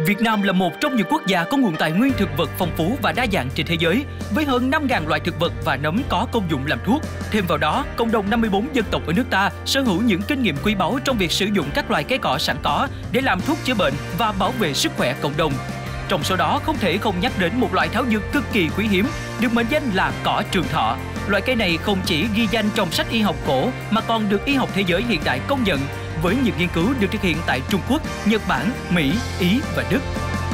Việt Nam là một trong những quốc gia có nguồn tài nguyên thực vật phong phú và đa dạng trên thế giới, với hơn 5.000 loại thực vật và nấm có công dụng làm thuốc. Thêm vào đó, cộng đồng 54 dân tộc ở nước ta sở hữu những kinh nghiệm quý báu trong việc sử dụng các loài cây cỏ sẵn có để làm thuốc chữa bệnh và bảo vệ sức khỏe cộng đồng. Trong số đó, không thể không nhắc đến một loại thảo dược cực kỳ quý hiếm, được mệnh danh là cỏ trường thọ. Loại cây này không chỉ ghi danh trong sách y học cổ mà còn được y học thế giới hiện đại công nhận, với những nghiên cứu được thực hiện tại Trung Quốc, Nhật Bản, Mỹ, Ý và Đức.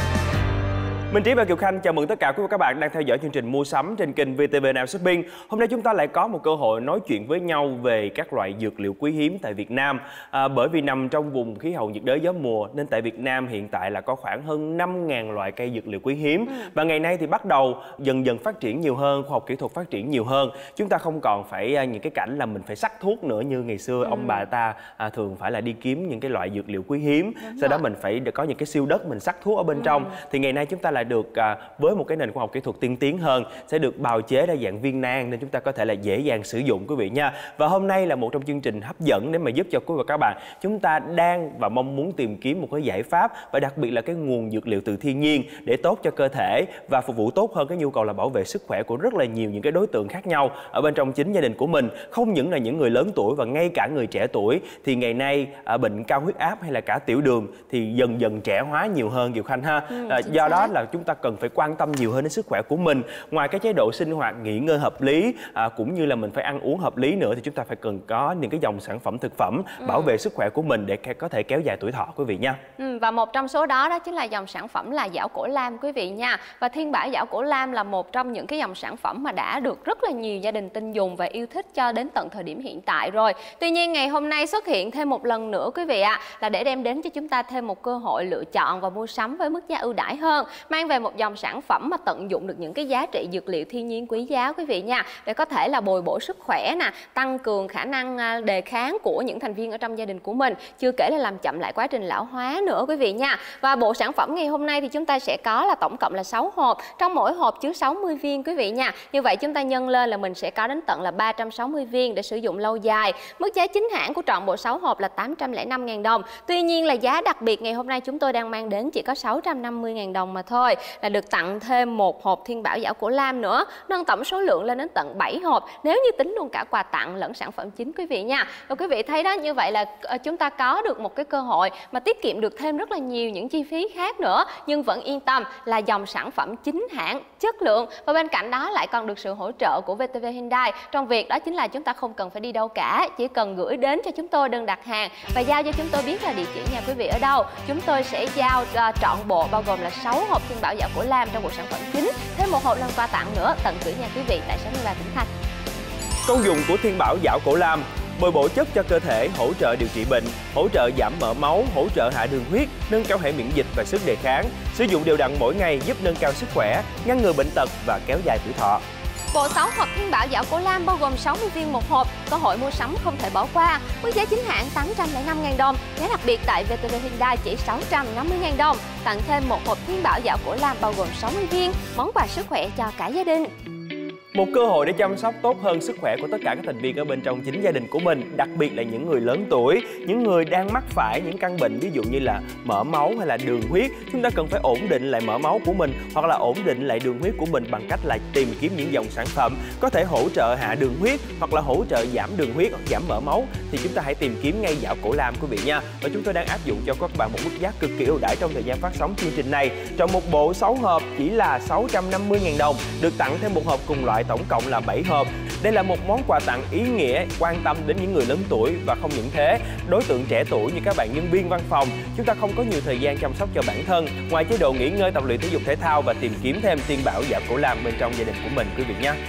Minh Trí và Kiều Khanh chào mừng tất cả quý vị và các bạn đang theo dõi chương trình mua sắm trên kênh VTV Nam Shopping. Hôm nay chúng ta lại có một cơ hội nói chuyện với nhau về các loại dược liệu quý hiếm tại Việt Nam. Bởi vì nằm trong vùng khí hậu nhiệt đới gió mùa nên tại Việt Nam hiện tại là có khoảng hơn 5.000 loại cây dược liệu quý hiếm. Và ngày nay thì bắt đầu dần dần phát triển nhiều hơn, khoa học kỹ thuật phát triển nhiều hơn. Chúng ta không còn phải những cái cảnh là mình phải sắc thuốc nữa như ngày xưa ông bà ta thường phải là đi kiếm những cái loại dược liệu quý hiếm. Sau đó mình phải có những cái siêu đất mình sắc thuốc ở bên trong. Thì ngày nay chúng ta lại được với một cái nền khoa học kỹ thuật tiên tiến hơn, sẽ được bào chế ra dạng viên nang nên chúng ta có thể là dễ dàng sử dụng quý vị nha. Và hôm nay là một trong chương trình hấp dẫn để mà giúp cho quý vị và các bạn chúng ta đang và mong muốn tìm kiếm một cái giải pháp và đặc biệt là cái nguồn dược liệu từ thiên nhiên để tốt cho cơ thể và phục vụ tốt hơn cái nhu cầu là bảo vệ sức khỏe của rất là nhiều những cái đối tượng khác nhau ở bên trong chính gia đình của mình. Không những là những người lớn tuổi và ngay cả người trẻ tuổi thì ngày nay bệnh cao huyết áp hay là cả tiểu đường thì dần dần trẻ hóa nhiều hơn Kiều Khanh ha. Do đó là chúng ta cần phải quan tâm nhiều hơn đến sức khỏe của mình. Ngoài cái chế độ sinh hoạt nghỉ ngơi hợp lý cũng như là mình phải ăn uống hợp lý nữa thì chúng ta phải cần có những cái dòng sản phẩm thực phẩm bảo vệ sức khỏe của mình để có thể kéo dài tuổi thọ quý vị nha. Và một trong số đó đó chính là dòng sản phẩm là giảo cổ lam quý vị nha. Và Thiên Bảo giảo cổ lam là một trong những cái dòng sản phẩm mà đã được rất là nhiều gia đình tin dùng và yêu thích cho đến tận thời điểm hiện tại rồi. Tuy nhiên ngày hôm nay xuất hiện thêm một lần nữa quý vị ạ, là để đem đến cho chúng ta thêm một cơ hội lựa chọn và mua sắm với mức giá ưu đãi hơn, mang về một dòng sản phẩm mà tận dụng được những cái giá trị dược liệu thiên nhiên quý giá quý vị nha, để có thể là bồi bổ sức khỏe nè, tăng cường khả năng đề kháng của những thành viên ở trong gia đình của mình, chưa kể là làm chậm lại quá trình lão hóa nữa quý vị nha. Và bộ sản phẩm ngày hôm nay thì chúng ta sẽ có là tổng cộng là 6 hộp, trong mỗi hộp chứa 60 viên quý vị nha. Như vậy chúng ta nhân lên là mình sẽ có đến tận là 360 viên để sử dụng lâu dài. Mức giá chính hãng của trọn bộ 6 hộp là 805.000 đồng. Tuy nhiên là giá đặc biệt ngày hôm nay chúng tôi đang mang đến chỉ có 650.000 đồng mà thôi, là được tặng thêm một hộp Thiên Bảo giảo cổ lam nữa, nâng tổng số lượng lên đến tận 7 hộp nếu như tính luôn cả quà tặng lẫn sản phẩm chính quý vị nha. Và quý vị thấy đó, như vậy là chúng ta có được một cái cơ hội mà tiết kiệm được thêm rất là nhiều những chi phí khác nữa, nhưng vẫn yên tâm là dòng sản phẩm chính hãng, chất lượng, và bên cạnh đó lại còn được sự hỗ trợ của VTV Hyundai trong việc đó chính là chúng ta không cần phải đi đâu cả, chỉ cần gửi đến cho chúng tôi đơn đặt hàng và giao cho chúng tôi biết là địa chỉ nhà quý vị ở đâu. Chúng tôi sẽ giao trọn bộ bao gồm là 6 hộp Thiên Bảo giảo cổ lam trong bộ sản phẩm chính, thêm một hộp làm quà tặng nữa, tận gửi nhà quý vị tại 63 tỉnh thành. Công dụng của Thiên Bảo giảo cổ lam: bồi bổ chất cho cơ thể, hỗ trợ điều trị bệnh, hỗ trợ giảm mỡ máu, hỗ trợ hạ đường huyết, nâng cao hệ miễn dịch và sức đề kháng. Sử dụng đều đặn mỗi ngày giúp nâng cao sức khỏe, ngăn ngừa bệnh tật và kéo dài tuổi thọ. Bộ 6 hộp Thiên Bảo giảo cổ lam bao gồm 60 viên một hộp, cơ hội mua sắm không thể bỏ qua. Mức giá chính hãng 805.000 đồng, giá đặc biệt tại VTV Hyundai chỉ 650.000 đồng. Tặng thêm một hộp Thiên Bảo giảo cổ lam bao gồm 60 viên, món quà sức khỏe cho cả gia đình. Một cơ hội để chăm sóc tốt hơn sức khỏe của tất cả các thành viên ở bên trong chính gia đình của mình, đặc biệt là những người lớn tuổi, những người đang mắc phải những căn bệnh ví dụ như là mỡ máu hay là đường huyết. Chúng ta cần phải ổn định lại mỡ máu của mình hoặc là ổn định lại đường huyết của mình bằng cách là tìm kiếm những dòng sản phẩm có thể hỗ trợ hạ đường huyết hoặc là hỗ trợ giảm đường huyết, giảm mỡ máu, thì chúng ta hãy tìm kiếm ngay giảo cổ lam quý vị nha. Và chúng tôi đang áp dụng cho các bạn một mức giá cực kỳ ưu đãi trong thời gian phát sóng chương trình này. Trong một bộ 6 hộp chỉ là 650.000 đồng, được tặng thêm một hộp cùng loại, tổng cộng là 7 hộp. Đây là một món quà tặng ý nghĩa, quan tâm đến những người lớn tuổi. Và không những thế, đối tượng trẻ tuổi như các bạn nhân viên văn phòng, chúng ta không có nhiều thời gian chăm sóc cho bản thân. Ngoài chế độ nghỉ ngơi, tập luyện thể dục thể thao và tìm kiếm thêm Thiên Bảo giảo cổ lam bên trong gia đình của mình quý vị nhé.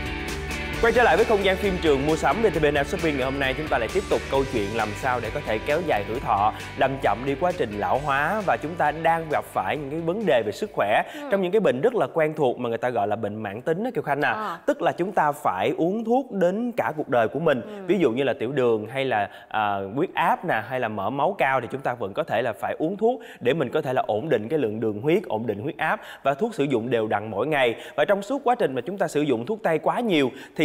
Quay trở lại với không gian phim trường mua sắm VTV Nam Shopping ngày hôm nay, chúng ta lại tiếp tục câu chuyện làm sao để có thể kéo dài tuổi thọ, làm chậm đi quá trình lão hóa. Và chúng ta đang gặp phải những cái vấn đề về sức khỏe trong những cái bệnh rất là quen thuộc mà người ta gọi là bệnh mãn tính đó Kiều Khanh nè. Tức là chúng ta phải uống thuốc đến cả cuộc đời của mình. Ví dụ như là tiểu đường hay là huyết áp nè, hay là mỡ máu cao thì chúng ta vẫn có thể là phải uống thuốc để mình có thể là ổn định cái lượng đường huyết, ổn định huyết áp, và thuốc sử dụng đều đặn mỗi ngày. Và trong suốt quá trình mà chúng ta sử dụng thuốc tây quá nhiều thì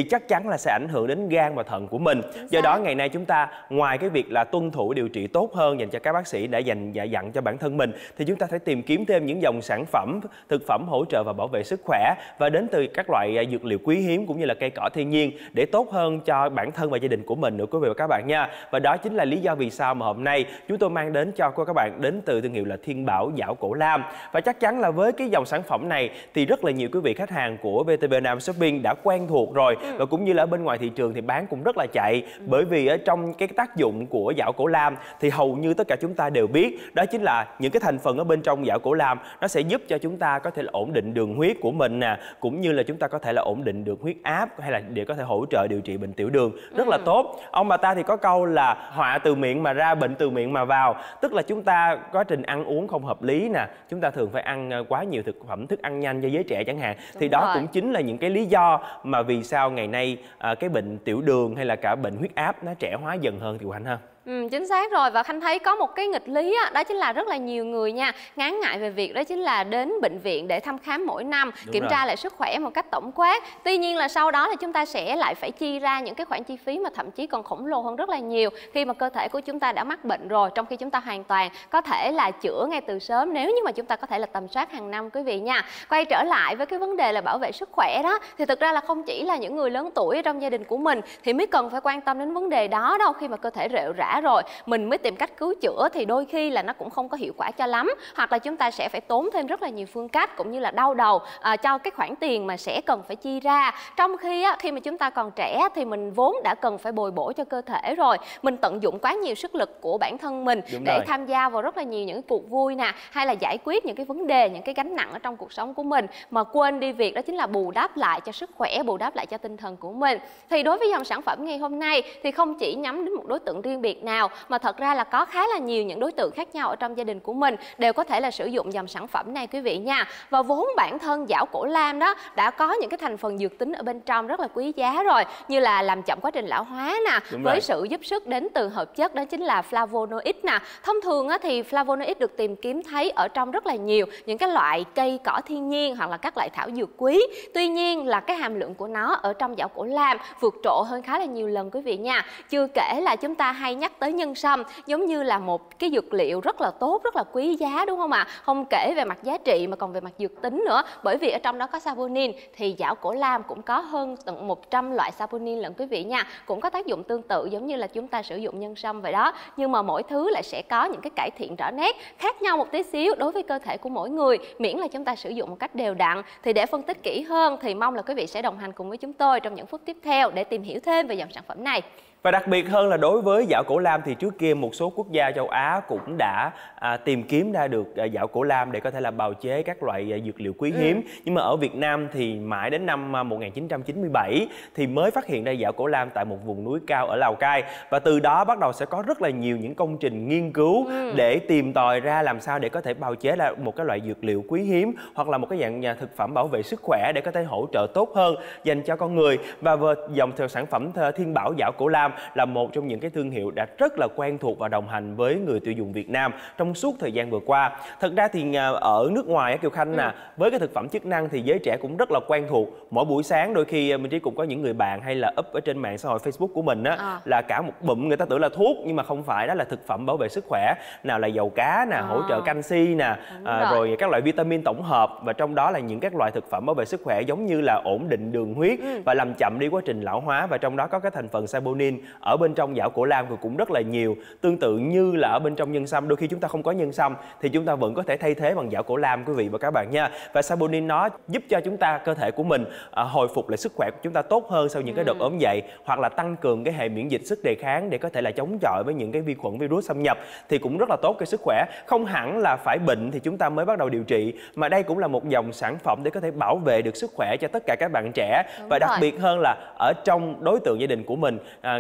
chắc chắn là sẽ ảnh hưởng đến gan và thận của mình. Do đó ngày nay chúng ta ngoài cái việc là tuân thủ điều trị tốt hơn dành cho các bác sĩ đã dặn cho bản thân mình, thì chúng ta phải tìm kiếm thêm những dòng sản phẩm, thực phẩm hỗ trợ và bảo vệ sức khỏe và đến từ các loại dược liệu quý hiếm cũng như là cây cỏ thiên nhiên để tốt hơn cho bản thân và gia đình của mình nữa quý vị và các bạn nha. Và đó chính là lý do vì sao mà hôm nay chúng tôi mang đến cho các bạn đến từ thương hiệu là Thiên Bảo Giảo Cổ Lam. Và chắc chắn là với cái dòng sản phẩm này thì rất là nhiều quý vị khách hàng của VTV Nam Shopping đã quen thuộc rồi, và cũng như là ở bên ngoài thị trường thì bán cũng rất là chạy, bởi vì ở trong cái tác dụng của Giảo Cổ Lam thì hầu như tất cả chúng ta đều biết, đó chính là những cái thành phần ở bên trong Giảo Cổ Lam nó sẽ giúp cho chúng ta có thể là ổn định đường huyết của mình nè, cũng như là chúng ta có thể là ổn định được huyết áp, hay là để có thể hỗ trợ điều trị bệnh tiểu đường rất là tốt. Ông bà ta thì có câu là họa từ miệng mà ra, bệnh từ miệng mà vào, tức là chúng ta quá trình ăn uống không hợp lý nè, chúng ta thường phải ăn quá nhiều thực phẩm thức ăn nhanh cho giới trẻ chẳng hạn. Thì đó cũng chính là những cái lý do mà vì sao ngày nay cái bệnh tiểu đường hay là cả bệnh huyết áp nó trẻ hóa dần hơn thì Quỳnh ha. Chính xác rồi. Và Khanh thấy có một cái nghịch lý đó chính là rất là nhiều người nha ngán ngại về việc đó chính là đến bệnh viện để thăm khám mỗi năm, kiểm tra lại sức khỏe một cách tổng quát. Tuy nhiên là sau đó là chúng ta sẽ lại phải chi ra những cái khoản chi phí mà thậm chí còn khổng lồ hơn rất là nhiều khi mà cơ thể của chúng ta đã mắc bệnh rồi, trong khi chúng ta hoàn toàn có thể là chữa ngay từ sớm nếu như mà chúng ta có thể là tầm soát hàng năm quý vị nha. Quay trở lại với cái vấn đề là bảo vệ sức khỏe đó, thì thực ra là không chỉ là những người lớn tuổi trong gia đình của mình thì mới cần phải quan tâm đến vấn đề đó đâu. Khi mà cơ thể rệu rã rồi mình mới tìm cách cứu chữa thì đôi khi là nó cũng không có hiệu quả cho lắm, hoặc là chúng ta sẽ phải tốn thêm rất là nhiều phương cách cũng như là đau đầu cho cái khoản tiền mà sẽ cần phải chi ra. Trong khi khi mà chúng ta còn trẻ thì mình vốn đã cần phải bồi bổ cho cơ thể rồi, mình tận dụng quá nhiều sức lực của bản thân mình để tham gia vào rất là nhiều những cuộc vui nè, hay là giải quyết những cái vấn đề, những cái gánh nặng ở trong cuộc sống của mình, mà quên đi việc đó chính là bù đắp lại cho sức khỏe, bù đắp lại cho tinh thần của mình. Thì đối với dòng sản phẩm ngày hôm nay thì không chỉ nhắm đến một đối tượng riêng biệt nào, mà thật ra là có khá là nhiều những đối tượng khác nhau ở trong gia đình của mình đều có thể là sử dụng dòng sản phẩm này quý vị nha. Và vốn bản thân Giảo Cổ Lam đó đã có những cái thành phần dược tính ở bên trong rất là quý giá rồi, như là làm chậm quá trình lão hóa nè, với sự giúp sức đến từ hợp chất đó chính là flavonoid nè. Thông thường thì flavonoid được tìm kiếm thấy ở trong rất là nhiều những cái loại cây cỏ thiên nhiên hoặc là các loại thảo dược quý. Tuy nhiên là cái hàm lượng của nó ở trong Giảo Cổ Lam vượt trội hơn khá là nhiều lần quý vị nha. Chưa kể là chúng ta hay nhắc tới nhân sâm giống như là một cái dược liệu rất là tốt, rất là quý giá, đúng không ạ? Không kể về mặt giá trị mà còn về mặt dược tính nữa, bởi vì ở trong đó có saponin, thì Giảo Cổ Lam cũng có hơn tận 100 loại saponin lận quý vị nha, cũng có tác dụng tương tự giống như là chúng ta sử dụng nhân sâm vậy đó, nhưng mà mỗi thứ lại sẽ có những cái cải thiện rõ nét khác nhau một tí xíu đối với cơ thể của mỗi người, miễn là chúng ta sử dụng một cách đều đặn. Thì để phân tích kỹ hơn thì mong là quý vị sẽ đồng hành cùng với chúng tôi trong những phút tiếp theo để tìm hiểu thêm về dòng sản phẩm này. Và đặc biệt hơn là đối với Giảo Cổ Lam thì trước kia một số quốc gia châu Á cũng đã tìm kiếm ra được Giảo Cổ Lam để có thể là bào chế các loại dược liệu quý hiếm. Nhưng mà ở Việt Nam thì mãi đến năm 1997 thì mới phát hiện ra Giảo Cổ Lam tại một vùng núi cao ở Lào Cai. Và từ đó bắt đầu sẽ có rất là nhiều những công trình nghiên cứu để tìm tòi ra làm sao để có thể bào chế ra một cái loại dược liệu quý hiếm hoặc là một cái dạng thực phẩm bảo vệ sức khỏe để có thể hỗ trợ tốt hơn dành cho con người. Và dòng sản phẩm Thiên Bảo Giảo Cổ Lam là một trong những cái thương hiệu đã rất là quen thuộc và đồng hành với người tiêu dùng Việt Nam trong suốt thời gian vừa qua. Thật ra thì ở nước ngoài Kiều Khanh với cái thực phẩm chức năng thì giới trẻ cũng rất là quen thuộc. Mỗi buổi sáng đôi khi Minh Trí cũng có những người bạn hay là up ở trên mạng xã hội Facebook của mình là cả một bụm người ta tưởng là thuốc nhưng mà không phải, đó là thực phẩm bảo vệ sức khỏe. Nào là dầu cá nè, hỗ trợ canxi nè, rồi các loại vitamin tổng hợp, và trong đó là những các loại thực phẩm bảo vệ sức khỏe giống như là ổn định đường huyết và làm chậm đi quá trình lão hóa, và trong đó có cái thành phần saponin ở bên trong Giảo Cổ Lam cũng rất là nhiều. Tương tự như là ở bên trong nhân sâm, đôi khi chúng ta không có nhân sâm thì chúng ta vẫn có thể thay thế bằng Giảo Cổ Lam quý vị và các bạn nha. Và saponin nó giúp cho chúng ta, cơ thể của mình hồi phục lại sức khỏe của chúng ta tốt hơn sau những cái đợt ốm dậy, hoặc là tăng cường cái hệ miễn dịch, sức đề kháng để có thể là chống chọi với những cái vi khuẩn, virus xâm nhập, thì cũng rất là tốt cho sức khỏe. Không hẳn là phải bệnh thì chúng ta mới bắt đầu điều trị, mà đây cũng là một dòng sản phẩm để có thể bảo vệ được sức khỏe cho tất cả các bạn trẻ. Và đặc biệt hơn là ở trong đối tượng gia đình của mình,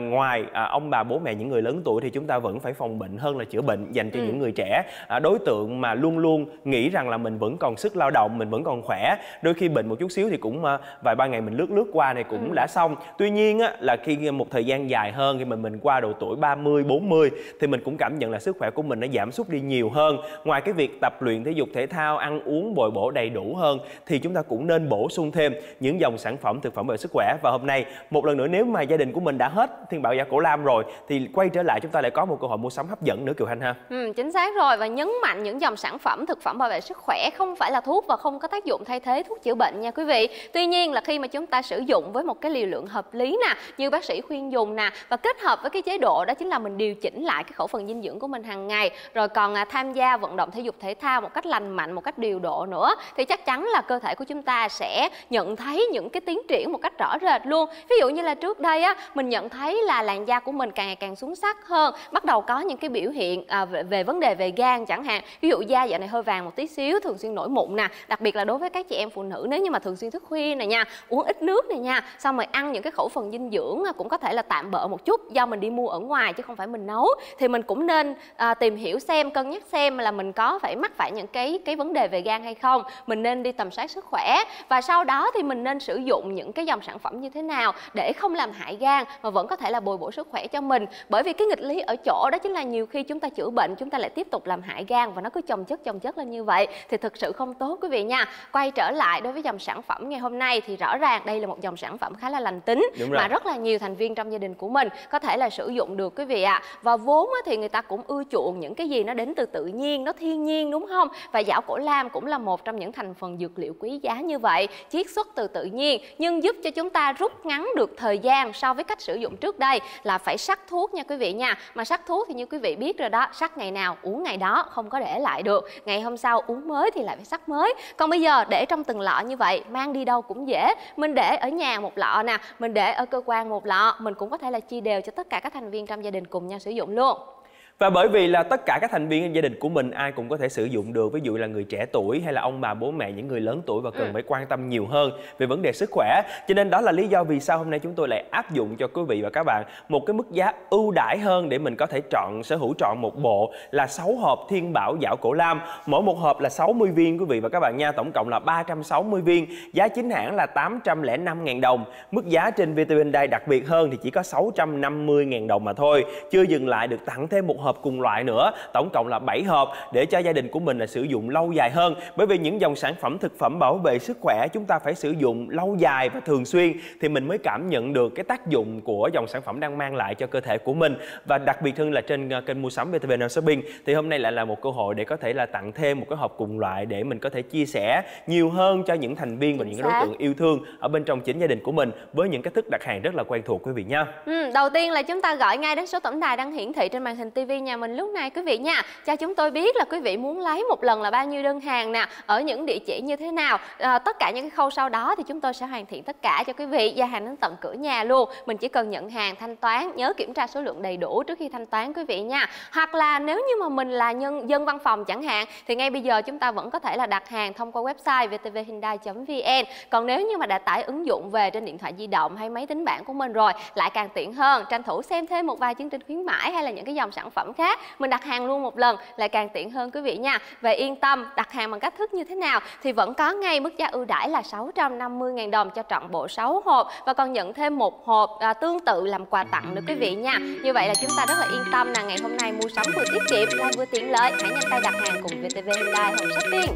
ngoài ông bà bố mẹ những người lớn tuổi thì chúng ta vẫn phải phòng bệnh hơn là chữa bệnh dành cho những người trẻ. Đối tượng mà luôn luôn nghĩ rằng là mình vẫn còn sức lao động, mình vẫn còn khỏe, đôi khi bệnh một chút xíu thì cũng vài ba ngày mình lướt qua này cũng đã xong. Tuy nhiên là khi một thời gian dài hơn, khi mà mình qua độ tuổi 30, 40 thì mình cũng cảm nhận là sức khỏe của mình nó giảm sút đi nhiều hơn. Ngoài cái việc tập luyện thể dục thể thao, ăn uống bồi bổ đầy đủ hơn thì chúng ta cũng nên bổ sung thêm những dòng sản phẩm thực phẩm về sức khỏe. Và hôm nay một lần nữa, nếu mà gia đình của mình đã hết Thiên Bảo Giả Cổ Lam rồi thì quay trở lại chúng ta lại có một cơ hội mua sắm hấp dẫn nữa, Kiều Thanh ha. Chính xác rồi, và nhấn mạnh những dòng sản phẩm thực phẩm bảo vệ sức khỏe không phải là thuốc và không có tác dụng thay thế thuốc chữa bệnh nha quý vị. Tuy nhiên là khi mà chúng ta sử dụng với một cái liều lượng hợp lý nè, như bác sĩ khuyên dùng nè, và kết hợp với cái chế độ đó chính là mình điều chỉnh lại cái khẩu phần dinh dưỡng của mình hàng ngày, rồi còn tham gia vận động thể dục thể thao một cách lành mạnh, một cách điều độ nữa, thì chắc chắn là cơ thể của chúng ta sẽ nhận thấy những cái tiến triển một cách rõ rệt luôn. Ví dụ như là trước đây mình nhận thấy là làn da của mình càng ngày càng xuống sắc hơn, bắt đầu có những cái biểu hiện về vấn đề về gan chẳng hạn. Ví dụ da dạo này hơi vàng một tí xíu, thường xuyên nổi mụn nè, đặc biệt là đối với các chị em phụ nữ, nếu như mà thường xuyên thức khuya này nha, uống ít nước này nha, xong rồi ăn những cái khẩu phần dinh dưỡng cũng có thể là tạm bợ một chút do mình đi mua ở ngoài chứ không phải mình nấu, thì mình cũng nên tìm hiểu xem, cân nhắc xem là mình có mắc phải những cái vấn đề về gan hay không. Mình nên đi tầm soát sức khỏe, và sau đó thì mình nên sử dụng những cái dòng sản phẩm như thế nào để không làm hại gan mà vẫn có thể là bồi bổ sức khỏe cho mình. Bởi vì cái nghịch lý ở chỗ đó chính là nhiều khi chúng ta chữa bệnh chúng ta lại tiếp tục làm hại gan, và nó cứ chồng chất lên như vậy thì thực sự không tốt quý vị nha. Quay trở lại đối với dòng sản phẩm ngày hôm nay thì rõ ràng đây là một dòng sản phẩm khá là lành tính mà rất là nhiều thành viên trong gia đình của mình có thể là sử dụng được quý vị ạ. Và vốn thì người ta cũng ưa chuộng những cái gì nó đến từ tự nhiên, nó thiên nhiên, đúng không? Và giảo cổ lam cũng là một trong những thành phần dược liệu quý giá như vậy, chiết xuất từ tự nhiên, nhưng giúp cho chúng ta rút ngắn được thời gian so với cách sử dụng trước đây là phải sắc thuốc nha quý vị nha. Mà sắc thuốc thì như quý vị biết rồi đó, sắc ngày nào uống ngày đó, không có để lại được, ngày hôm sau uống mới thì lại phải sắc mới. Còn bây giờ để trong từng lọ như vậy, mang đi đâu cũng dễ. Mình để ở nhà một lọ nè, mình để ở cơ quan một lọ, mình cũng có thể là chia đều cho tất cả các thành viên trong gia đình cùng nhau sử dụng luôn. Và bởi vì là tất cả các thành viên gia đình của mình ai cũng có thể sử dụng được, ví dụ là người trẻ tuổi hay là ông bà bố mẹ những người lớn tuổi và cần phải quan tâm nhiều hơn về vấn đề sức khỏe. Cho nên đó là lý do vì sao hôm nay chúng tôi lại áp dụng cho quý vị và các bạn một cái mức giá ưu đãi hơn để mình có thể sở hữu trọn một bộ là 6 hộp Thiên Bảo Giảo Cổ Lam. Mỗi một hộp là 60 viên quý vị và các bạn nha, tổng cộng là 360 viên. Giá chính hãng là 805.000 đồng. Mức giá trên VTV Hyundai đặc biệt hơn thì chỉ có 650.000 đồng mà thôi. Chưa dừng lại, được tặng thêm một hộp cùng loại nữa, tổng cộng là 7 hộp để cho gia đình của mình là sử dụng lâu dài hơn. Bởi vì những dòng sản phẩm thực phẩm bảo vệ sức khỏe chúng ta phải sử dụng lâu dài và thường xuyên thì mình mới cảm nhận được cái tác dụng của dòng sản phẩm đang mang lại cho cơ thể của mình. Và đặc biệt hơn là trên kênh mua sắm VTV Shopping thì hôm nay lại là một cơ hội để có thể là tặng thêm một cái hộp cùng loại để mình có thể chia sẻ nhiều hơn cho những thành viên và những đối tượng yêu thương ở bên trong chính gia đình của mình với những cách thức đặt hàng rất là quen thuộc quý vị nha. Đầu tiên là chúng ta gọi ngay đến số tổng đài đang hiển thị trên màn hình TV nhà mình lúc này quý vị nha, cho chúng tôi biết là quý vị muốn lấy một lần là bao nhiêu đơn hàng nè, ở những địa chỉ như thế nào. Tất cả những cái khâu sau đó thì chúng tôi sẽ hoàn thiện tất cả cho quý vị, giao hàng đến tận cửa nhà luôn. Mình chỉ cần nhận hàng, thanh toán, nhớ kiểm tra số lượng đầy đủ trước khi thanh toán quý vị nha. Hoặc là nếu như mà mình là dân văn phòng chẳng hạn thì ngay bây giờ chúng ta vẫn có thể là đặt hàng thông qua website vtvhyundai.vn. Còn nếu như mà đã tải ứng dụng về trên điện thoại di động hay máy tính bảng của mình rồi lại càng tiện hơn, tranh thủ xem thêm một vài chương trình khuyến mãi hay là những cái dòng sản phẩm khác, mình đặt hàng luôn một lần lại càng tiện hơn quý vị nha. Và yên tâm, đặt hàng bằng cách thức như thế nào thì vẫn có ngay mức giá ưu đãi là 650.000 đồng cho trọn bộ 6 hộp, và còn nhận thêm một hộp tương tự làm quà tặng nữa quý vị nha. Như vậy là chúng ta rất là yên tâm là ngày hôm nay mua sắm vừa tiết kiệm lại vừa tiện lợi. Hãy nhanh tay đặt hàng cùng VTV Hyundai Home Shopping.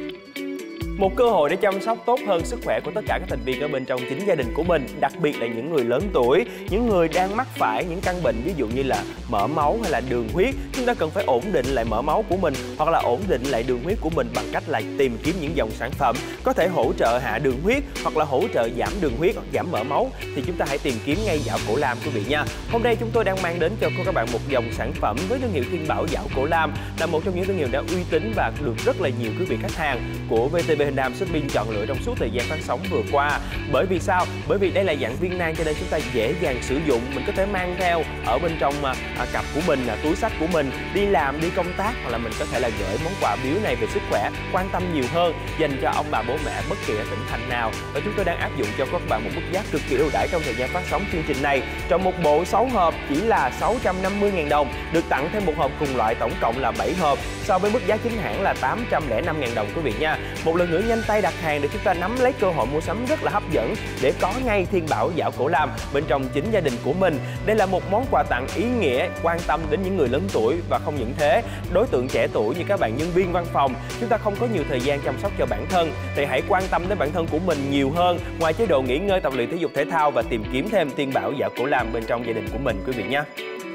Một cơ hội để chăm sóc tốt hơn sức khỏe của tất cả các thành viên ở bên trong chính gia đình của mình, đặc biệt là những người lớn tuổi, những người đang mắc phải những căn bệnh ví dụ như là mỡ máu hay là đường huyết. Chúng ta cần phải ổn định lại mỡ máu của mình hoặc là ổn định lại đường huyết của mình bằng cách là tìm kiếm những dòng sản phẩm có thể hỗ trợ hạ đường huyết hoặc là hỗ trợ giảm đường huyết hoặc giảm mỡ máu, thì chúng ta hãy tìm kiếm ngay Giảo Cổ Lam quý vị nha. Hôm nay chúng tôi đang mang đến cho các bạn một dòng sản phẩm với thương hiệu Thiên Bảo Giảo Cổ Lam, là một trong những thương hiệu đã uy tín và được rất là nhiều quý vị khách hàng của VTV Hyundai Shopping chọn lựa trong suốt thời gian phát sóng vừa qua. Bởi vì sao? Bởi vì đây là dạng viên nang cho nên chúng ta dễ dàng sử dụng, mình có thể mang theo ở bên trong cặp của mình, túi xách của mình, đi làm, đi công tác, hoặc là mình có thể là gửi món quà biếu này về sức khỏe, quan tâm nhiều hơn dành cho ông bà bố mẹ bất kỳ ở tỉnh thành nào. Và chúng tôi đang áp dụng cho các bạn một mức giá cực kỳ ưu đãi trong thời gian phát sóng chương trình này. Trong một bộ 6 hộp chỉ là 650.000 đồng, được tặng thêm một hộp cùng loại, tổng cộng là 7 hộp so với mức giá chính hãng là 805.000 đồng quý vị nha. Một lần nữa nhanh tay đặt hàng để chúng ta nắm lấy cơ hội mua sắm rất là hấp dẫn để có ngay Thiên Bảo Giảo Cổ Lam bên trong chính gia đình của mình. Đây là một món quà tặng ý nghĩa, quan tâm đến những người lớn tuổi. Và không những thế, đối tượng trẻ tuổi như các bạn nhân viên văn phòng, chúng ta không có nhiều thời gian chăm sóc cho bản thân thì hãy quan tâm đến bản thân của mình nhiều hơn, ngoài chế độ nghỉ ngơi, tập luyện thể dục thể thao và tìm kiếm thêm Thiên Bảo Giảo Cổ Lam bên trong gia đình của mình quý vị nhé.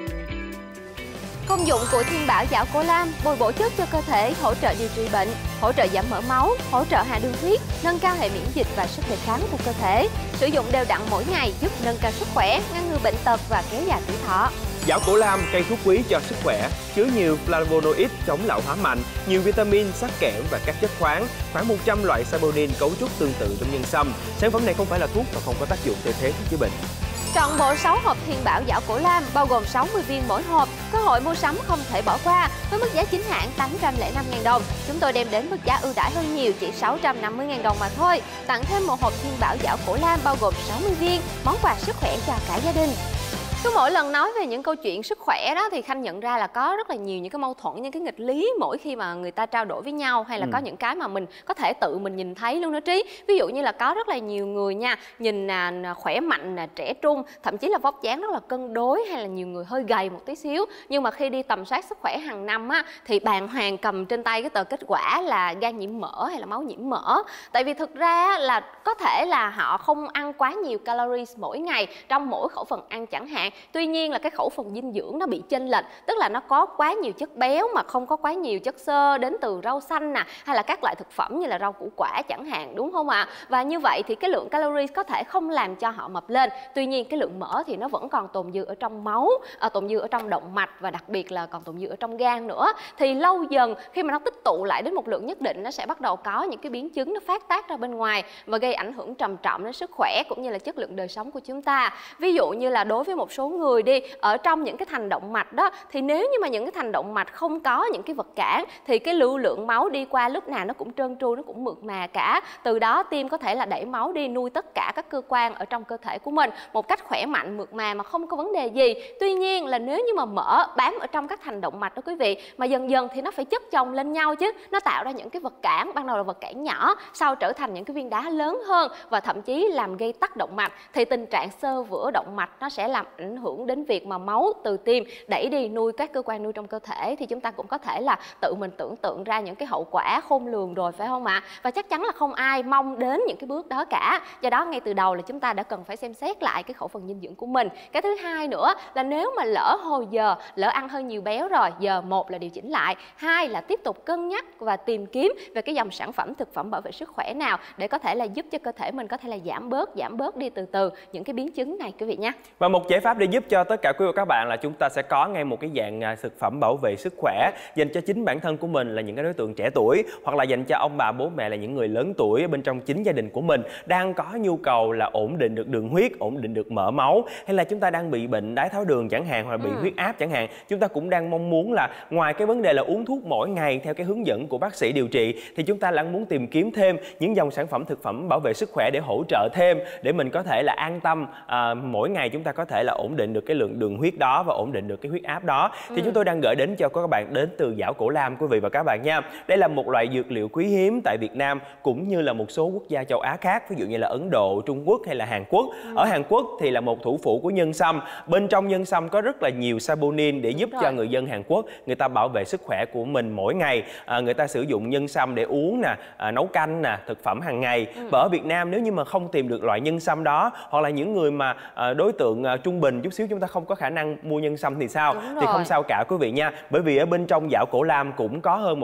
Công dụng của Thiên Bảo Giảo Cổ Lam: bồi bổ chất cho cơ thể, hỗ trợ điều trị bệnh, hỗ trợ giảm mỡ máu, hỗ trợ hạ đường huyết, nâng cao hệ miễn dịch và sức đề kháng của cơ thể. Sử dụng đều đặn mỗi ngày giúp nâng cao sức khỏe, ngăn ngừa bệnh tật và kéo dài tuổi thọ. Giảo Cổ Lam, cây thuốc quý cho sức khỏe, chứa nhiều flavonoid chống lão hóa mạnh, nhiều vitamin, sắt kẽm và các chất khoáng, khoảng 100 loại saponin cấu trúc tương tự trong nhân sâm. Sản phẩm này không phải là thuốc và không có tác dụng thay thế thuốc chữa bệnh. Trọn bộ 6 hộp Thiên Bảo Giảo Cổ Lam bao gồm 60 viên mỗi hộp, cơ hội mua sắm không thể bỏ qua. Với mức giá chính hãng 805.000 đồng, chúng tôi đem đến mức giá ưu đãi hơn nhiều, chỉ 650.000 đồng mà thôi. Tặng thêm một hộp Thiên Bảo Giảo Cổ Lam bao gồm 60 viên, món quà sức khỏe cho cả gia đình. Cứ mỗi lần nói về những câu chuyện sức khỏe đó thì Khanh nhận ra là có rất là nhiều những cái mâu thuẫn, những cái nghịch lý mỗi khi mà người ta trao đổi với nhau, hay là có những cái mà mình có thể tự mình nhìn thấy luôn đó Trí. Ví dụ như là có rất là nhiều người nha, nhìn khỏe mạnh, trẻ trung, thậm chí là vóc dáng rất là cân đối, hay là nhiều người hơi gầy một tí xíu, nhưng mà khi đi tầm soát sức khỏe hàng năm á thì bàng hoàng cầm trên tay cái tờ kết quả là gan nhiễm mỡ hay là máu nhiễm mỡ. Tại vì thực ra là có thể là họ không ăn quá nhiều calories mỗi ngày trong mỗi khẩu phần ăn chẳng hạn. Tuy nhiên là cái khẩu phần dinh dưỡng nó bị chênh lệch, tức là nó có quá nhiều chất béo mà không có quá nhiều chất xơ đến từ rau xanh nè, hay là các loại thực phẩm như là rau củ quả chẳng hạn, đúng không ạ? Và như vậy thì cái lượng calories có thể không làm cho họ mập lên. Tuy nhiên cái lượng mỡ thì nó vẫn còn tồn dư ở trong máu, tồn dư ở trong động mạch và đặc biệt là còn tồn dư ở trong gan nữa. Thì lâu dần khi mà nó tích tụ lại đến một lượng nhất định, nó sẽ bắt đầu có những cái biến chứng nó phát tác ra bên ngoài và gây ảnh hưởng trầm trọng đến sức khỏe cũng như là chất lượng đời sống của chúng ta. Ví dụ như là đối với một số người đi, ở trong những cái thành động mạch đó, thì nếu như mà những cái thành động mạch không có những cái vật cản thì cái lưu lượng máu đi qua lúc nào nó cũng trơn tru, nó cũng mượt mà cả. Từ đó tim có thể là đẩy máu đi nuôi tất cả các cơ quan ở trong cơ thể của mình một cách khỏe mạnh, mượt mà không có vấn đề gì. Tuy nhiên là nếu như mà mỡ bám ở trong các thành động mạch đó quý vị, mà dần dần thì nó phải chất chồng lên nhau chứ, nó tạo ra những cái vật cản, ban đầu là vật cản nhỏ, sau trở thành những cái viên đá lớn hơn và thậm chí làm gây tắc động mạch. Thì tình trạng xơ vữa động mạch nó sẽ làm ảnh hưởng đến việc mà máu từ tim đẩy đi nuôi các cơ quan nuôi trong cơ thể. Thì chúng ta cũng có thể là tự mình tưởng tượng ra những cái hậu quả khôn lường rồi, phải không ạ? Và chắc chắn là không ai mong đến những cái bước đó cả. Do đó ngay từ đầu là chúng ta đã cần phải xem xét lại cái khẩu phần dinh dưỡng của mình. Cái thứ hai nữa là nếu mà lỡ hồi giờ lỡ ăn hơi nhiều béo rồi, giờ một là điều chỉnh lại, hai là tiếp tục cân nhắc và tìm kiếm về cái dòng sản phẩm thực phẩm bảo vệ sức khỏe nào để có thể là giúp cho cơ thể mình có thể là giảm bớt đi từ từ những cái biến chứng này quý vị nhé. Và một giải pháp để giúp cho tất cả quý vị và các bạn là chúng ta sẽ có ngay một cái dạng thực phẩm bảo vệ sức khỏe dành cho chính bản thân của mình là những cái đối tượng trẻ tuổi, hoặc là dành cho ông bà bố mẹ là những người lớn tuổi bên trong chính gia đình của mình đang có nhu cầu là ổn định được đường huyết, ổn định được mỡ máu, hay là chúng ta đang bị bệnh đái tháo đường chẳng hạn, hoặc là bị huyết áp chẳng hạn. Chúng ta cũng đang mong muốn là ngoài cái vấn đề là uống thuốc mỗi ngày theo cái hướng dẫn của bác sĩ điều trị, thì chúng ta lại muốn tìm kiếm thêm những dòng sản phẩm thực phẩm bảo vệ sức khỏe để hỗ trợ thêm, để mình có thể là an tâm mỗi ngày chúng ta có thể là ổn định được cái lượng đường huyết đó và ổn định được cái huyết áp đó. Thì chúng tôi đang gửi đến cho các bạn đến từ Giảo Cổ Lam quý vị và các bạn nha. Đây là một loại dược liệu quý hiếm tại Việt Nam cũng như là một số quốc gia châu Á khác, ví dụ như là Ấn Độ, Trung Quốc hay là Hàn Quốc. Ở Hàn Quốc thì là một thủ phủ của nhân sâm. Bên trong nhân sâm có rất là nhiều saponin để giúp cho người dân Hàn Quốc người ta bảo vệ sức khỏe của mình mỗi ngày. Người ta sử dụng nhân sâm để uống nè, nấu canh nè, thực phẩm hàng ngày. Và ở Việt Nam nếu như mà không tìm được loại nhân sâm đó, hoặc là những người mà đối tượng trung bình chút xíu, chúng ta không có khả năng mua nhân sâm thì sao? Thì không sao cả quý vị nha. Bởi vì ở bên trong Giảo Cổ Lam cũng có hơn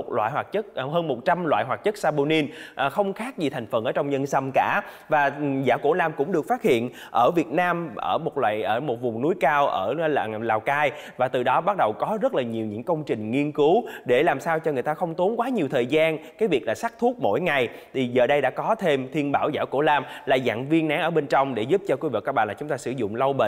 100 loại hoạt chất saponin, không khác gì thành phần ở trong nhân sâm cả. Và Giảo Cổ Lam cũng được phát hiện ở Việt Nam ở một vùng núi cao ở Lào Cai, và từ đó bắt đầu có rất là nhiều những công trình nghiên cứu để làm sao cho người ta không tốn quá nhiều thời gian cái việc là sắc thuốc mỗi ngày. Thì giờ đây đã có thêm Thiên Bảo Giảo Cổ Lam là dạng viên nén ở bên trong để giúp cho quý vị và các bạn là chúng ta sử dụng lâu bền hơn.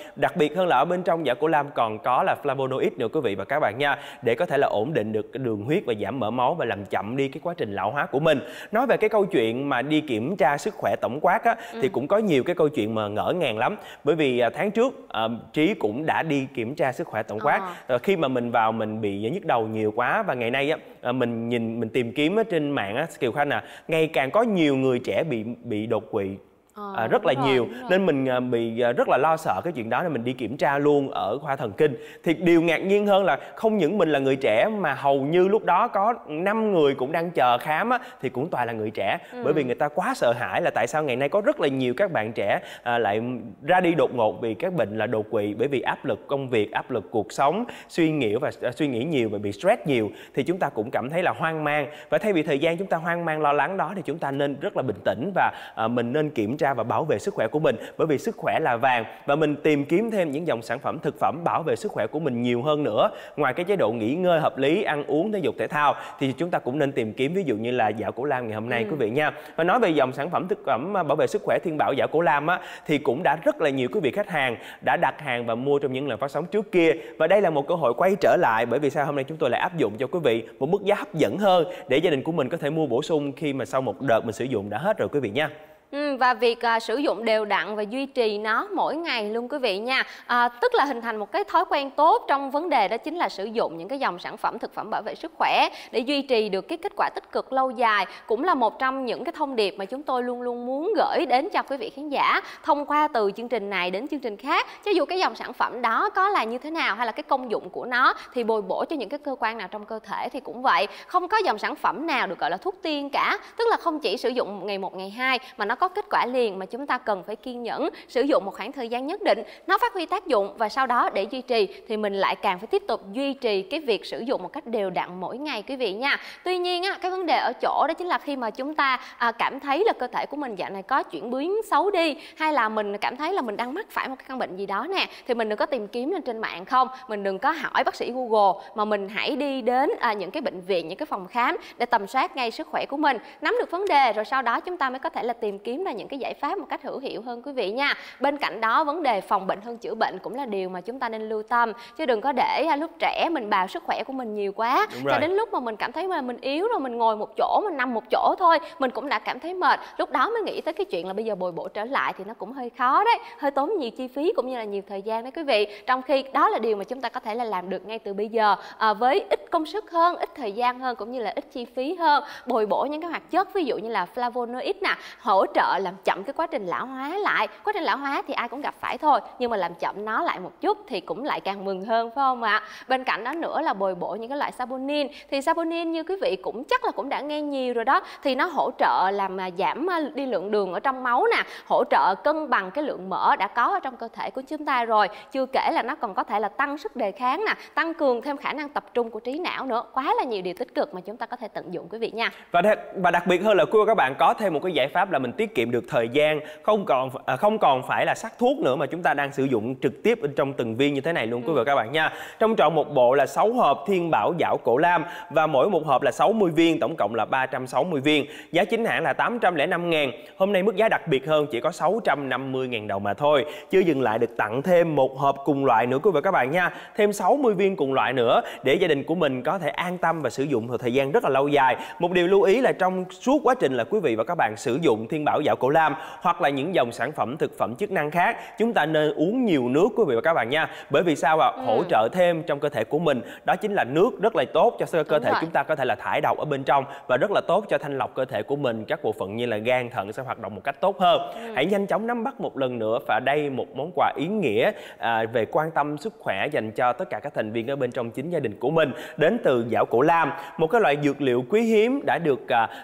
Đặc biệt hơn là ở bên trong giảo cổ lam còn có là flavonoid nữa quý vị và các bạn nha, để có thể là ổn định được cái đường huyết và giảm mỡ máu và làm chậm đi cái quá trình lão hóa của mình. Nói về cái câu chuyện mà đi kiểm tra sức khỏe tổng quát á, thì cũng có nhiều cái câu chuyện mà ngỡ ngàng lắm. Bởi vì tháng trước Trí cũng đã đi kiểm tra sức khỏe tổng quát. Khi mà mình vào mình bị nhức đầu nhiều quá, và ngày nay á, mình tìm kiếm ở trên mạng á, Kiều Khanh ngày càng có nhiều người trẻ bị đột quỵ. Rất là nhiều, nên mình bị rất là lo sợ cái chuyện đó, nên mình đi kiểm tra luôn ở khoa thần kinh. Thì điều ngạc nhiên hơn là không những mình là người trẻ mà hầu như lúc đó có 5 người cũng đang chờ khám á, thì cũng toàn là người trẻ. Bởi vì người ta quá sợ hãi là tại sao ngày nay có rất là nhiều các bạn trẻ lại ra đi đột ngột vì các bệnh là đột quỵ, bởi vì áp lực công việc, áp lực cuộc sống, suy nghĩ nhiều và bị stress nhiều, thì chúng ta cũng cảm thấy là hoang mang. Và thay vì thời gian chúng ta hoang mang lo lắng đó, thì chúng ta nên rất là bình tĩnh và mình nên kiểm tra và bảo vệ sức khỏe của mình, bởi vì sức khỏe là vàng. Và mình tìm kiếm thêm những dòng sản phẩm thực phẩm bảo vệ sức khỏe của mình nhiều hơn nữa. Ngoài cái chế độ nghỉ ngơi hợp lý, ăn uống, thể dục thể thao, thì chúng ta cũng nên tìm kiếm ví dụ như là giảo cổ lam ngày hôm nay quý vị nha. Và nói về dòng sản phẩm thực phẩm bảo vệ sức khỏe Thiên Bảo giảo cổ lam á, thì cũng đã rất là nhiều quý vị khách hàng đã đặt hàng và mua trong những lần phát sóng trước kia. Và đây là một cơ hội quay trở lại, bởi vì sao hôm nay chúng tôi lại áp dụng cho quý vị một mức giá hấp dẫn hơn để gia đình của mình có thể mua bổ sung khi mà sau một đợt mình sử dụng đã hết rồi quý vị nha. Và việc sử dụng đều đặn và duy trì nó mỗi ngày luôn quý vị nha. Tức là hình thành một cái thói quen tốt trong vấn đề đó chính là sử dụng những cái dòng sản phẩm thực phẩm bảo vệ sức khỏe để duy trì được cái kết quả tích cực lâu dài. Cũng là một trong những cái thông điệp mà chúng tôi luôn luôn muốn gửi đến cho quý vị khán giả thông qua từ chương trình này đến chương trình khác. Cho dù cái dòng sản phẩm đó có là như thế nào hay là cái công dụng của nó thì bồi bổ cho những cái cơ quan nào trong cơ thể thì cũng vậy. Không có dòng sản phẩm nào được gọi là thuốc tiên cả. Tức là không chỉ sử dụng ngày 1, ngày 2 mà nó có kết quả liền, mà chúng ta cần phải kiên nhẫn sử dụng một khoảng thời gian nhất định nó phát huy tác dụng, và sau đó để duy trì thì mình lại càng phải tiếp tục duy trì cái việc sử dụng một cách đều đặn mỗi ngày quý vị nha. Tuy nhiên cái vấn đề ở chỗ đó chính là khi mà chúng ta cảm thấy là cơ thể của mình dạo này có chuyển biến xấu đi, hay là mình cảm thấy là mình đang mắc phải một cái căn bệnh gì đó nè, thì mình đừng có tìm kiếm lên trên mạng không, mình đừng có hỏi bác sĩ Google, mà mình hãy đi đến những cái bệnh viện, những cái phòng khám để tầm soát ngay sức khỏe của mình, nắm được vấn đề rồi sau đó chúng ta mới có thể là tìm kiếm ra những cái giải pháp một cách hữu hiệu hơn quý vị nha. Bên cạnh đó, vấn đề phòng bệnh hơn chữa bệnh cũng là điều mà chúng ta nên lưu tâm, chứ đừng có để lúc trẻ mình bào sức khỏe của mình nhiều quá, cho đến lúc mà mình cảm thấy mà mình yếu rồi, mình ngồi một chỗ, mình nằm một chỗ thôi mình cũng đã cảm thấy mệt, lúc đó mới nghĩ tới cái chuyện là bây giờ bồi bổ trở lại thì nó cũng hơi khó đấy, hơi tốn nhiều chi phí cũng như là nhiều thời gian đấy quý vị. Trong khi đó là điều mà chúng ta có thể là làm được ngay từ bây giờ với ít công sức hơn, ít thời gian hơn cũng như là ít chi phí hơn, bồi bổ những cái hoạt chất ví dụ như là flavonoid nè, hỗ trợ làm chậm cái quá trình lão hóa lại. Quá trình lão hóa thì ai cũng gặp phải thôi, nhưng mà làm chậm nó lại một chút thì cũng lại càng mừng hơn phải không ạ? Bên cạnh đó nữa là bồi bổ những cái loại saponin. Thì saponin như quý vị cũng chắc là cũng đã nghe nhiều rồi đó, thì nó hỗ trợ làm giảm đi lượng đường ở trong máu nè, hỗ trợ cân bằng cái lượng mỡ đã có ở trong cơ thể của chúng ta rồi. Chưa kể là nó còn có thể là tăng sức đề kháng nè, tăng cường thêm khả năng tập trung của trí não nữa. Quá là nhiều điều tích cực mà chúng ta có thể tận dụng quý vị nha. Và đặc biệt hơn là quý vị các bạn có thêm một cái giải pháp là mình tiết kiệm được thời gian, không còn phải là sắc thuốc nữa, mà chúng ta đang sử dụng trực tiếp bên trong từng viên như thế này luôn quý vị các bạn nha. Trong trọn một bộ là 6 hộp Thiên Bảo giảo cổ lam và mỗi một hộp là 60 viên, tổng cộng là 360 viên. Giá chính hãng là 805.000. Hôm nay mức giá đặc biệt hơn chỉ có 650.000 đồng mà thôi. Chưa dừng lại, được tặng thêm một hộp cùng loại nữa quý vị các bạn nha. Thêm 60 viên cùng loại nữa để gia đình của mình có thể an tâm và sử dụng một thời gian rất là lâu dài. Một điều lưu ý là trong suốt quá trình là quý vị và các bạn sử dụng Thiên Bảo giảo cổ lam hoặc là những dòng sản phẩm thực phẩm chức năng khác, chúng ta nên uống nhiều nước quý vị và các bạn nha. Bởi vì sao ạ? Hỗ trợ thêm trong cơ thể của mình, đó chính là nước rất là tốt cho cơ thể chúng ta có thể là thải độc ở bên trong, và rất là tốt cho thanh lọc cơ thể của mình, các bộ phận như là gan, thận sẽ hoạt động một cách tốt hơn. Hãy nhanh chóng nắm bắt một lần nữa, và đây một món quà ý nghĩa về quan tâm sức khỏe dành cho tất cả các thành viên ở bên trong chính gia đình của mình, đến từ giảo cổ lam, một cái loại dược liệu quý hiếm đã được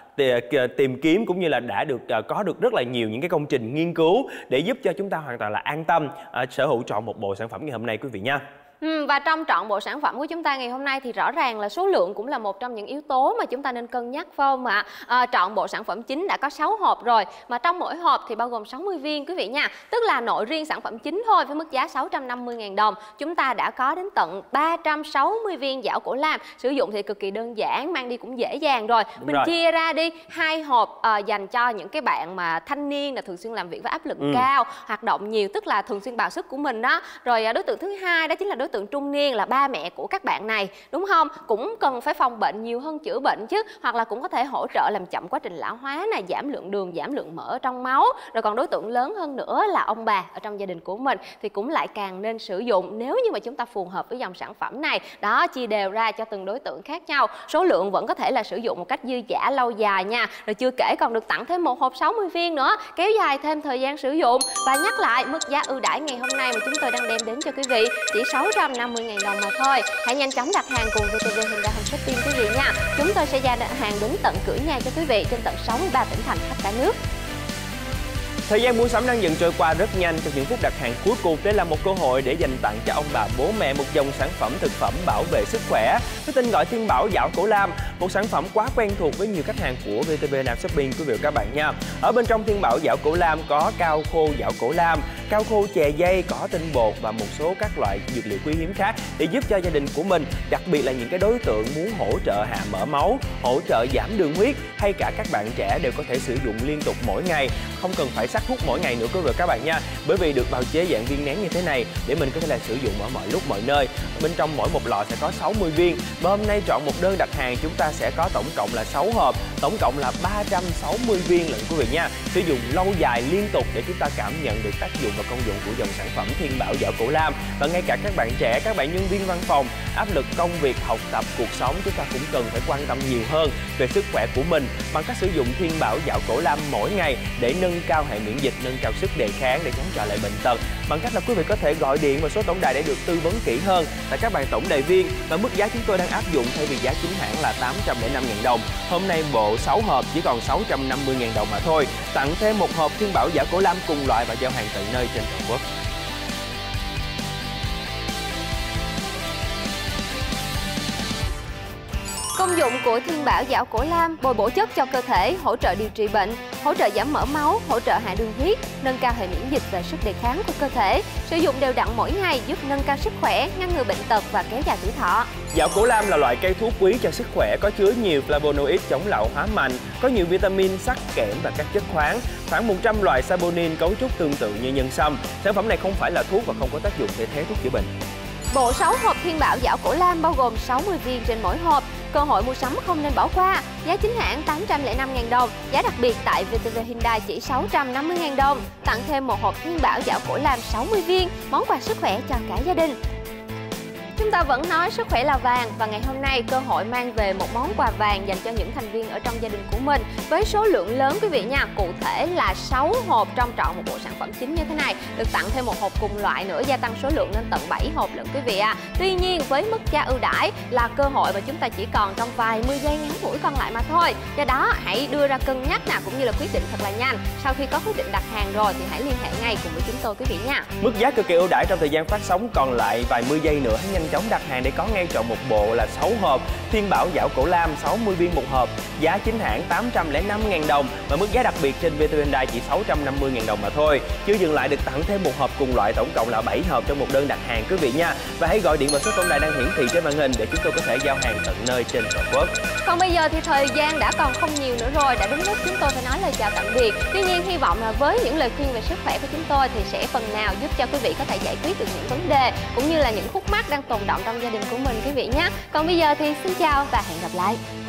tìm kiếm cũng như là đã được có được rất là nhiều những cái công trình nghiên cứu để giúp cho chúng ta hoàn toàn là an tâm sở hữu trọn một bộ sản phẩm ngày hôm nay quý vị nha. Và trong trọn bộ sản phẩm của chúng ta ngày hôm nay thì rõ ràng là số lượng cũng là một trong những yếu tố mà chúng ta nên cân nhắc, phải không ạ? Trọn bộ sản phẩm chính đã có 6 hộp rồi, mà trong mỗi hộp thì bao gồm 60 viên quý vị nha. Tức là nội riêng sản phẩm chính thôi với mức giá 650.000 đồng, chúng ta đã có đến tận 360 viên giảo cổ lam. Sử dụng thì cực kỳ đơn giản, mang đi cũng dễ dàng rồi. Mình chia ra đi 2 hộp dành cho những cái bạn mà thanh niên là thường xuyên làm việc với áp lực cao, hoạt động nhiều, tức là thường xuyên bào sức của mình đó. Rồi đối tượng thứ hai đó chính là đối tượng trung niên, là ba mẹ của các bạn này, đúng không? Cũng cần phải phòng bệnh nhiều hơn chữa bệnh chứ, hoặc là cũng có thể hỗ trợ làm chậm quá trình lão hóa này, giảm lượng đường, giảm lượng mỡ trong máu. Rồi còn đối tượng lớn hơn nữa là ông bà ở trong gia đình của mình thì cũng lại càng nên sử dụng nếu như mà chúng ta phù hợp với dòng sản phẩm này. Đó, chia đều ra cho từng đối tượng khác nhau. Số lượng vẫn có thể là sử dụng một cách dư dả lâu dài nha. Rồi chưa kể còn được tặng thêm một hộp 60 viên nữa, kéo dài thêm thời gian sử dụng. Và nhắc lại, mức giá ưu đãi ngày hôm nay mà chúng tôi đang đem đến cho quý vị chỉ 650.000 đồng mà thôi. Hãy nhanh chóng đặt hàng cùng VTV Hyundai Home Shopping quý vị nha. Chúng tôi sẽ giao hàng đến tận cửa nhà cho quý vị trên tận 63 tỉnh thành khắp cả nước. Thời gian mua sắm đang dần trôi qua rất nhanh. Trong những phút đặt hàng cuối cùng, đây là một cơ hội để dành tặng cho ông bà bố mẹ một dòng sản phẩm thực phẩm bảo vệ sức khỏe với tên gọi Thiên Bảo Giảo Cổ Lam, một sản phẩm quá quen thuộc với nhiều khách hàng của VTV Nam Shopping quý vị và các bạn nha. Ở bên trong Thiên Bảo Giảo Cổ Lam có cao khô giảo cổ lam, cao khô chè dây, cỏ tinh bột và một số các loại dược liệu quý hiếm khác để giúp cho gia đình của mình, đặc biệt là những cái đối tượng muốn hỗ trợ hạ mỡ máu, hỗ trợ giảm đường huyết, hay cả các bạn trẻ đều có thể sử dụng liên tục mỗi ngày, không cần phải sắc hút mỗi ngày nữa quý vị và các bạn nha. Bởi vì được bào chế dạng viên nén như thế này để mình có thể là sử dụng ở mọi lúc mọi nơi. Bên trong mỗi một lọ sẽ có 60 viên. Và hôm nay chọn một đơn đặt hàng chúng ta sẽ có tổng cộng là 6 hộp, tổng cộng là 360 viên lận quý vị nha. Sử dụng lâu dài liên tục để chúng ta cảm nhận được tác dụng và công dụng của dòng sản phẩm Thiên Bảo Giảo Cổ Lam. Và ngay cả các bạn trẻ, các bạn nhân viên văn phòng, áp lực công việc, học tập, cuộc sống, chúng ta cũng cần phải quan tâm nhiều hơn về sức khỏe của mình bằng cách sử dụng Thiên Bảo Giảo Cổ Lam mỗi ngày để nâng cao hệ miễn dịch, nâng cao sức đề kháng để chống chọi lại bệnh tật. Bằng cách là quý vị có thể gọi điện vào số tổng đài để được tư vấn kỹ hơn tại các bạn tổng đài viên. Và mức giá chúng tôi đang áp dụng thay vì giá chính hãng là 805.000 đồng. Hôm nay bộ 6 hộp chỉ còn 650.000 đồng mà thôi. Tặng thêm một hộp Thiên Bảo Giảo Cổ Lam cùng loại và giao hàng tận nơi trên toàn quốc. Công dụng của Thiên Bảo Giảo Cổ Lam: bồi bổ chất cho cơ thể, hỗ trợ điều trị bệnh, hỗ trợ giảm mỡ máu, hỗ trợ hạ đường huyết, nâng cao hệ miễn dịch và sức đề kháng của cơ thể. Sử dụng đều đặn mỗi ngày giúp nâng cao sức khỏe, ngăn ngừa bệnh tật và kéo dài tuổi thọ. Giảo cổ lam là loại cây thuốc quý cho sức khỏe, có chứa nhiều flavonoid chống lão hóa mạnh, có nhiều vitamin, sắt, kẽm và các chất khoáng. Khoảng 100 loại saponin cấu trúc tương tự như nhân sâm. Sản phẩm này không phải là thuốc và không có tác dụng thay thế thuốc chữa bệnh. Bộ 6 hộp Thiên Bảo Giảo Cổ Lam bao gồm 60 viên trên mỗi hộp. Cơ hội mua sắm không nên bỏ qua. Giá chính hãng 805.000 đồng, giá đặc biệt tại VTV Hyundai chỉ 650.000 đồng. Tặng thêm một hộp Thiên Bảo Giảo Cổ Lam 60 viên, món quà sức khỏe cho cả gia đình. Chúng ta vẫn nói sức khỏe là vàng và ngày hôm nay cơ hội mang về một món quà vàng dành cho những thành viên ở trong gia đình của mình với số lượng lớn quý vị nha. Cụ thể là 6 hộp trong trọn một bộ sản phẩm chính như thế này, được tặng thêm một hộp cùng loại nữa, gia tăng số lượng lên tận 7 hộp lận quý vị ạ. Tuy nhiên với mức giá ưu đãi là cơ hội mà chúng ta chỉ còn trong vài mươi giây ngắn ngủi còn lại mà thôi. Do đó hãy đưa ra cân nhắc nào cũng như là quyết định thật là nhanh. Sau khi có quyết định đặt hàng rồi thì hãy liên hệ ngay cùng với chúng tôi quý vị nha. Mức giá cực kỳ ưu đãi trong thời gian phát sóng còn lại vài mươi giây nữa, hãy nhanh chóng đặt hàng để có ngay trọn một bộ là 6 hộp Thiên Bảo Giảo Cổ Lam 60 viên một hộp. Giá chính hãng 805.000 đồng và mức giá đặc biệt trên VTV Hyundai chỉ 650.000 đồng mà thôi. Chưa dừng lại, được tặng thêm một hộp cùng loại, tổng cộng là 7 hộp trong một đơn đặt hàng quý vị nha. Và hãy gọi điện vào số tổng đài đang hiển thị trên màn hình để chúng tôi có thể giao hàng tận nơi trên toàn quốc. Còn bây giờ thì thời gian đã còn không nhiều nữa rồi, đã đến lúc chúng tôi phải nói lời chào tạm biệt. Tuy nhiên hy vọng là với những lời khuyên về sức khỏe của chúng tôi thì sẽ phần nào giúp cho quý vị có thể giải quyết được những vấn đề cũng như là những khúc mắc đang tồn đọng trong gia đình của mình quý vị nhé. Còn bây giờ thì xin chào và hẹn gặp lại.